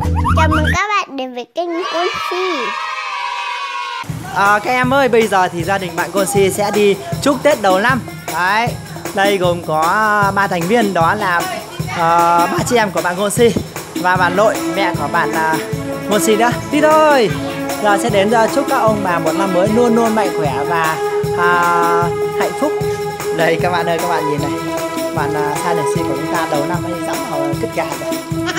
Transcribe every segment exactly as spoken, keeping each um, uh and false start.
Chào mừng các bạn đến với kênh Consi. À, các em ơi, bây giờ thì gia đình bạn Consi sẽ đi chúc Tết đầu năm. Đấy, đây gồm có ba thành viên, đó là uh, ba chị em của bạn Consi và bà nội, mẹ của bạn uh, Consi nữa. Đi thôi. Giờ sẽ đến uh, chúc các ông bà một năm mới luôn luôn mạnh khỏe và uh, hạnh phúc. Đây các bạn ơi, các bạn nhìn này, bạn uh, Sa Đèn Si của chúng ta đầu năm ấy dám vào cứt gà rồi.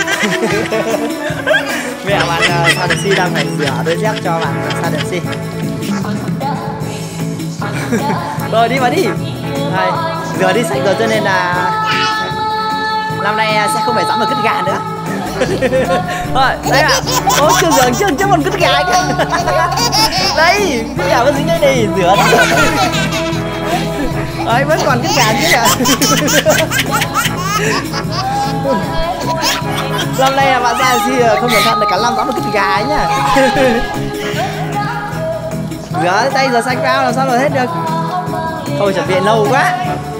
Mẹ bạn uh, Sa Đèn Si đang phải rửa đôi dép cho bạn uh, Sa Đèn Si. Rồi đi vào đi. Đây, rửa đi sạch rồi cho nên là năm nay sẽ không phải dám vào cứt gà nữa. Rồi, đây ạ. Ô, chưa rửa chưa chưa còn cứt gà kìa. Đây, cứt gà vẫn dính đây này, rửa. Đấy, vẫn còn cứt gà chứ ạ. Năm nay là bạn Sa Đèn Si không cẩn thận là cả năm dám vào cứt gà ấy nhá. Rửa tay rửa sạch vào làm sao rồi hết được. Thôi chuẩn bị lâu quá.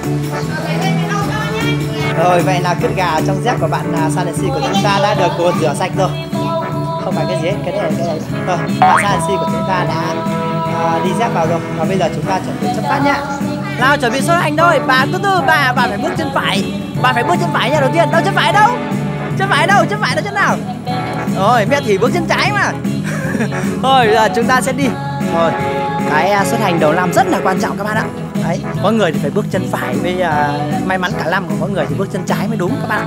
Rồi vậy là cứt gà trong dép của bạn Sa Đèn Si của chúng ta đã được cô rửa sạch rồi. Không phải cái gì hết, cái này là cái này. Rồi, bạn Sa Đèn Si của chúng ta đã uh, đi dép vào rồi. Và bây giờ chúng ta chuẩn bị xuất phát nhá. Nào chuẩn bị xuất hành thôi. Bà từ từ, bà bà phải bước chân phải. Bà phải bước chân phải nha đầu tiên. Đâu chân phải đâu? Chân phải đâu? Chân phải là chân nào? Rồi, mẹ thì bước chân trái mà. Rồi giờ chúng ta sẽ đi. Rồi, cái xuất hành đầu năm rất là quan trọng các bạn ạ. Đấy, có người thì phải bước chân phải với uh, may mắn cả năm, còn có người thì bước chân trái mới đúng các bạn.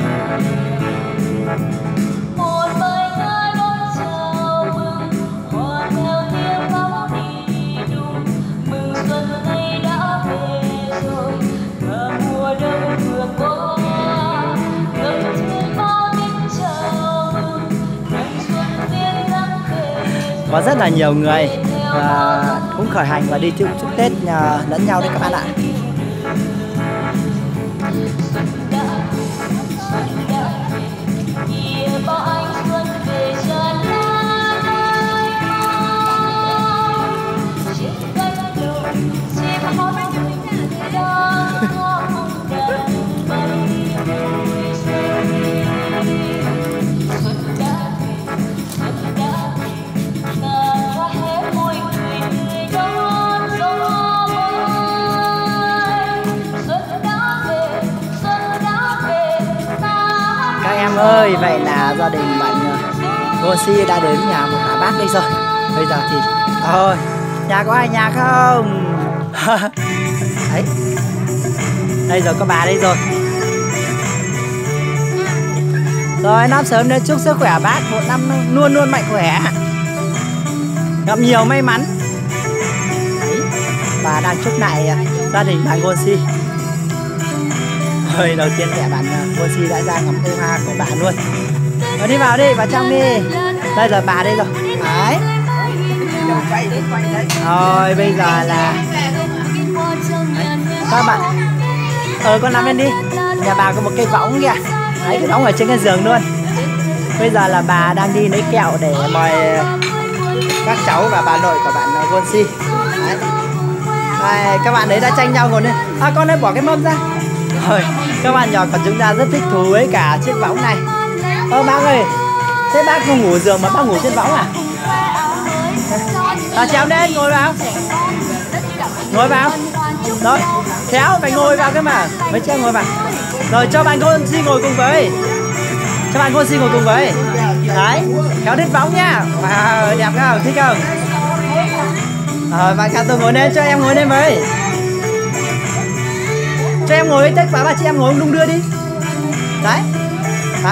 Có rất là nhiều người và cũng khởi hành và đi chúc, chúc Tết nhà, lẫn nhau đấy các bạn ạ. Em ơi, vậy là gia đình bạn Consi đã đến nhà một bà bác đây rồi. Bây giờ thì thôi, nhà có ai nhà không? Đấy, đây rồi, có bà đây rồi. Rồi, năm sớm đến chúc sức khỏe bác một năm luôn luôn mạnh khỏe, gặp nhiều may mắn. Đấy, bà đang chúc lại gia đình bạn Consi. Rồi đầu tiên mẹ bạn Consi đã ra ngắm cây hoa của bà luôn. Rồi đi vào đi, vào trong đi. Đây rồi bà đây rồi. Đấy. Rồi bây giờ là đấy, các bạn. Ờ con nằm lên đi. Nhà bà có một cây võng kìa. Đấy, cái võng ở trên cái giường luôn. Bây giờ là bà đang đi lấy kẹo để mời các cháu và bà nội của bạn Consi. Đấy. Đây, các bạn đấy đã tranh nhau ngồi lên. À con ơi, bỏ cái mâm ra. Rồi, các bạn nhỏ của chúng ta rất thích thú với cả chiếc võng này. Ơ bác ơi, thế bác không ngủ giường mà bác ngủ trên võng à? À trèo lên, ngồi vào. Ngồi vào. Rồi, khéo phải ngồi vào cái mà. Mấy chị em ngồi vào. Rồi cho bạn Consi ngồi cùng với. Cho bạn Consi ngồi cùng với. Đấy, khéo thích võng nha. Wow, đẹp không? Thích không? Rồi, bạn Cát Tường ngồi lên, cho em ngồi lên với. Cho em ngồi tách và ba chị em ngồi đung đưa đi. Đấy. Hả?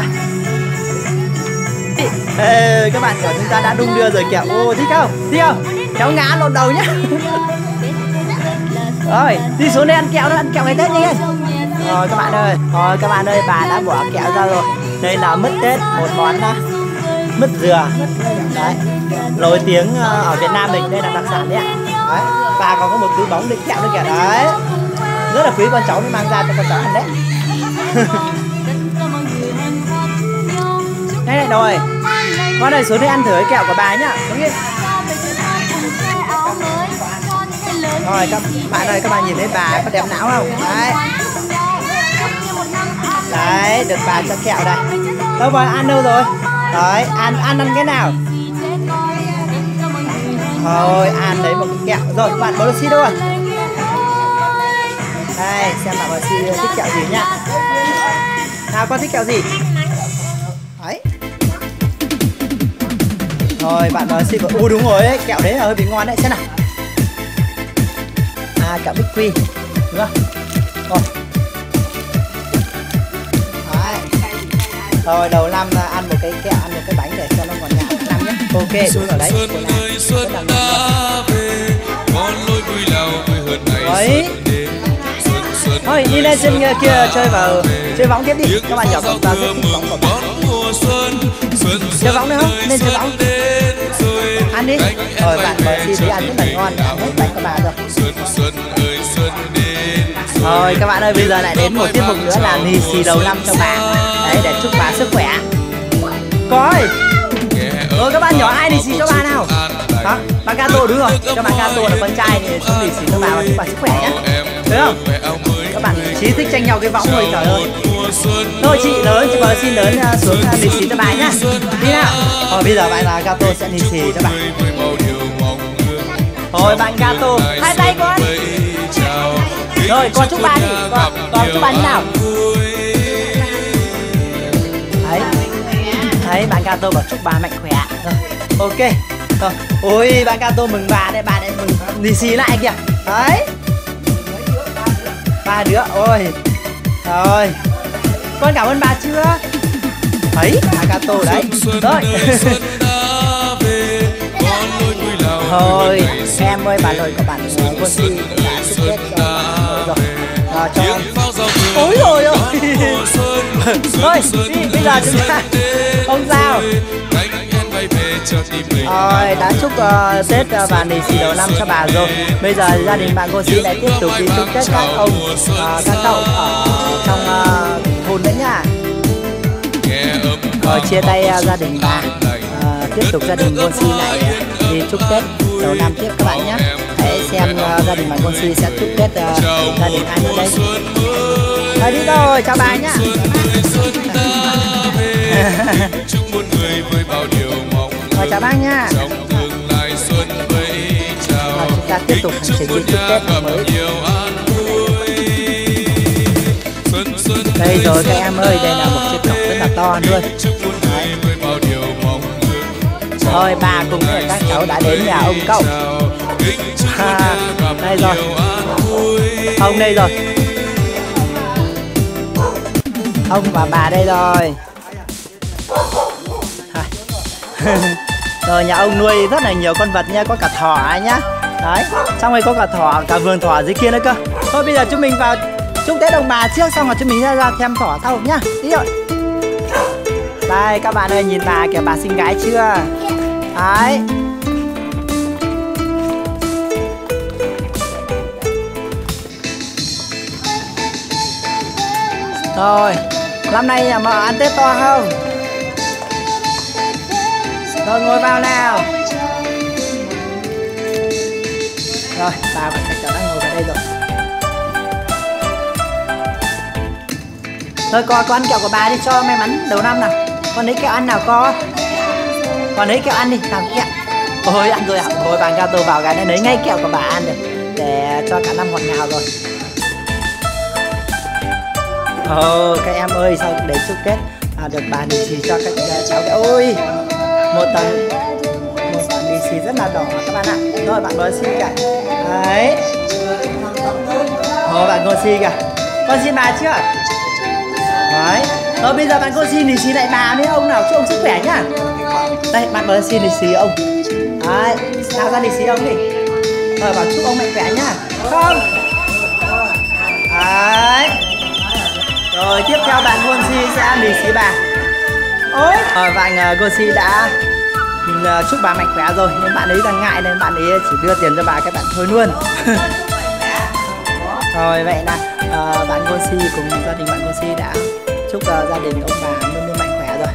Ê, các bạn của chúng ta đã đung đưa rồi kìa. Ô, thích không? Thích không? Kéo ngã lộn đầu nhá. Rồi, đi xuống đây ăn kẹo đó, ăn kẹo ngày Tết đi. Rồi các bạn ơi, rồi các bạn ơi, bà đã bỏ kẹo ra rồi. Đây là mứt Tết, một món mứt dừa. Đấy. Nổi tiếng ở Việt Nam mình, đây là đặc sản đấy ạ. Đấy. Bà còn có một túi bóng đựng kẹo nữa kìa. Đấy. Rất là quý, con cháu mới mang ra cho con cháu ăn đấy. Đây này rồi. Con ơi xuống đây ăn thử cái kẹo của bà nhá. Xuống đi. Rồi các bạn ơi, các bạn nhìn thấy bà có đẹp não không? Đấy. Đấy, được bà cho kẹo đây. Đâu rồi, ăn đâu rồi? Đấy, ăn ăn ăn cái nào? Thôi, ăn đấy một cái kẹo. Rồi, bạn bố xi đâu rồi? Đây, xem bạn bố xi thích kẹo gì nhá. Nào, con thích kẹo gì? Đấy. Rồi, bạn bố xi có... Ui đúng rồi ấy, kẹo đấy là hơi bị ngon đấy, xem nào. À, kẹo Big Quy, đúng không? Rồi. Đấy. Rồi, đầu năm ăn một cái kẹo, ăn một cái bánh để cho nó ngọt ngào năm nhé. Ok, đúng rồi đấy. Rất là ngon. Đấy. Thôi đi lên trên kia chơi vào chơi bóng tiếp đi. Các bạn nhỏ của ta rất thích bóng của bạn. Chơi bóng nữa không? Nên chơi bóng. Ăn đi. Rồi bạn mời đi thấy ăn rất là ngon, ăn hết bánh của bà rồi. Rồi các bạn ơi, bây giờ lại đến một tiết mục nữa là lì xì đầu năm cho bà. Đấy, để chúc bà sức khỏe. Coi. Rồi các bạn nhỏ ai lì xì cho bà nào? Hả? Bà Cato đúng rồi. Cho bà Cato là con trai thì chúc lì xì cho bà và chúc bà sức khỏe nhé. Thấy không? Các bạn chí thích tranh nhau cái võng rồi, trời ơi. Thôi chị lớn, chị bờ xin lớn xuống lì xì cho bà nhá. Đi nào. Rồi bây giờ bạn là Cato sẽ lì xì cho bà. Rồi bạn Cato, hai tay con. Rồi con chúc bà đi, con, con chúc bà như nào? Đấy. Đấy, bạn Cato bảo chúc bà mạnh khỏe. Rồi, ok. Rồi. Ôi, bạn Cato mừng bà đây, bà đây mừng lì xì lại kìa. Đấy. Ba đứa, ôi. Rồi. Con cảm ơn bà chưa? Đấy, bạn Cato đấy. Rồi. Thôi, em ơi, bà nội của bạn Quân Si đã chúc Tết cho bạn rồi. À, cho ôi rồi ôi. Thôi, đi, bây giờ chúng ta không sao. Rồi, đã chúc uh, Tết uh, và lì xì đầu năm cho bà rồi. Bây giờ gia đình bạn cô Si lại tiếp tục đi chúc Tết các ông, uh, các cậu ở trong uh, thôn nữa nhá. Rồi chia tay uh, gia đình bà. Uh, tiếp tục gia đình cô Si lại uh, đi chúc Tết đầu năm tiếp các bạn nhé. Hãy xem uh, gia đình bạn cô Si sẽ chúc Tết uh, gia đình ai nữa đây. Rồi đi rồi, chào bà nhá. Rồi chào bác nha. Rồi chúng ta tiếp tục hành trình đi chúc Tết mới. Đây rồi các em ơi, đây là một chiếc cọc rất là to luôn. Đấy. Thôi bà cùng với các cháu đã đến nhà ông cậu. À, đây rồi. Ông đây rồi. Ông và bà đây rồi. Rồi nhà ông nuôi rất là nhiều con vật nha, có cả thỏ nhá. Đấy, xong rồi có cả thỏ, cả vườn thỏ dưới kia nữa cơ. Thôi bây giờ chúng mình vào chúc Tết ông bà trước, xong rồi chúng mình ra, ra xem thỏ sau nhá. Đi rồi. Đây các bạn ơi, nhìn bà kìa, bà xinh gái chưa? Đấy. Rồi, năm nay nhà mợ ăn Tết to không? Rồi ngồi vào nào. Rồi, bà và thầy cháu đang ngồi vào đây rồi. Thôi con, con ăn kẹo của bà đi cho may mắn đầu năm nào. Con lấy kẹo ăn nào con. Con lấy kẹo ăn đi, làm kẹo. Ôi ăn rồi ạ, à. Thôi bạn Cato vào cái này lấy ngay kẹo của bà ăn được. Để cho cả năm ngọt ngào rồi. Ồ, các em ơi, sao để chúc Tết à, được bà lì xì cho các cháu. Ôi, một tầng một tầng lì xì rất là đỏ các bạn ạ. Rồi bạn nói xin cả. Đấy. Ồ, bạn cô Si kìa. Con xin bà chưa? Đấy. Rồi bây giờ bạn cô xin lì xì lại bà với ông nào, chúc ông sức khỏe nhá. Đây, bạn bớt xin lì xì ông. Đấy, nào ra lì xì ông đi. Rồi bảo chúc ông mạnh khỏe nhá. Không. Đấy. Rồi tiếp theo bạn Quân Si sẽ lì xì bà. Ôi. Rồi bạn uh, Si đã mình uh, chúc bà mạnh khỏe rồi, nhưng bạn ấy đang ngại nên bạn ấy chỉ đưa tiền cho bà, cái bạn thôi luôn. Rồi vậy là uh, bạn Quân Si cùng gia đình bạn Quân Si đã chúc uh, gia đình ông bà luôn luôn mạnh khỏe rồi.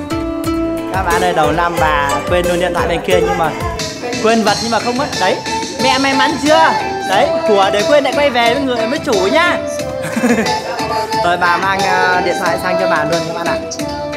Các bạn ơi, đầu năm bà quên luôn điện thoại bên kia, nhưng mà quên vật nhưng mà không mất đấy. Mẹ may mắn chưa? Đấy, của để quên lại quay về với người với chủ nhá. Rồi bà mang uh, điện thoại sang cho bà luôn các bạn ạ.